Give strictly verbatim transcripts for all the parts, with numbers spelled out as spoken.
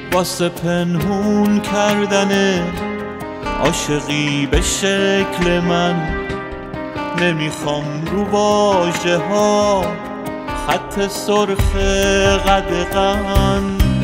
واسه پنهون کردن عاشقی به شکل من. نمیخوام رو واژه ها خط سرخ قدغن.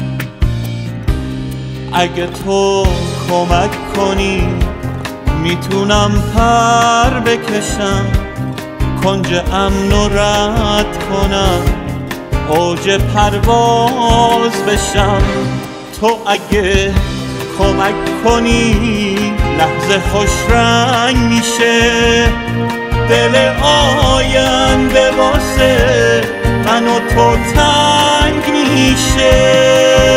اگه تو کمک کنی میتونم پر بکشم، کنج امن و رد کنم، اوج پرواز بشم. تو اگه کمک کنی لحظه خوش رنگ میشه، دل آینده واسه من و تو تنگ میشه.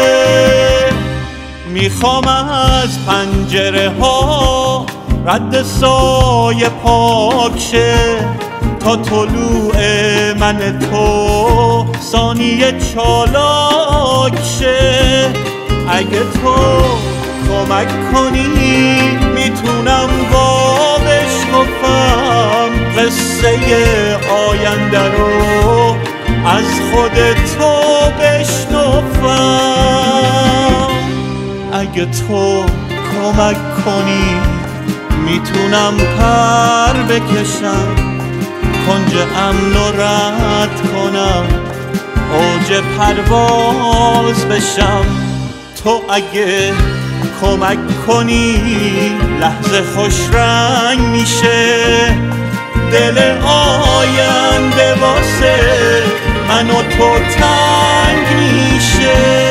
میخوام از پنجره ها رد سایه پاک شه، تا طلوع من تو ثانیه چالاک شه. اگه تو کمک کنی میتونم با بشکفم قصه آینده رو از خود تو بشنفم. اگه تو کمک کنی میتونم پر بکشم، کنج امن و رد کنم، اوج پرواز بشم. تو اگه کمک کنی لحظه خوش رنگ میشه، دل آینده واسه من و تو تنگ میشه.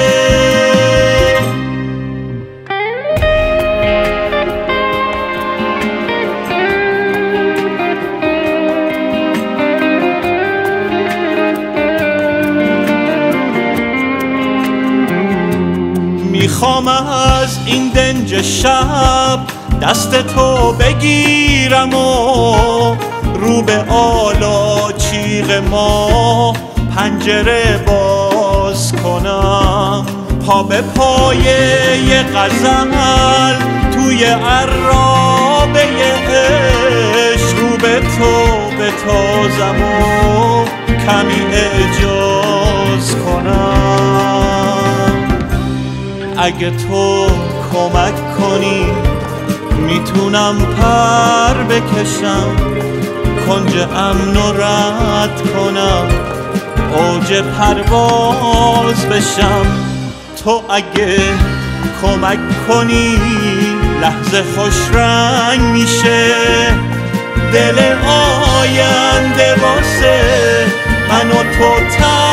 میخوام از این دنج شب دست تو بگیرم و رو به آلا چیغ ما پنجره باز کنم. پا به پای یه غزل توی عرابه عشق، رو به تو بتازم و کمی اعجاز کنم. اگه تو کمک کنی میتونم پر بکشم، کنج امن و رد کنم، اوج پرواز بشم. تو اگه کمک کنی لحظه خوش رنگ میشه، دل آینده واسه من و تو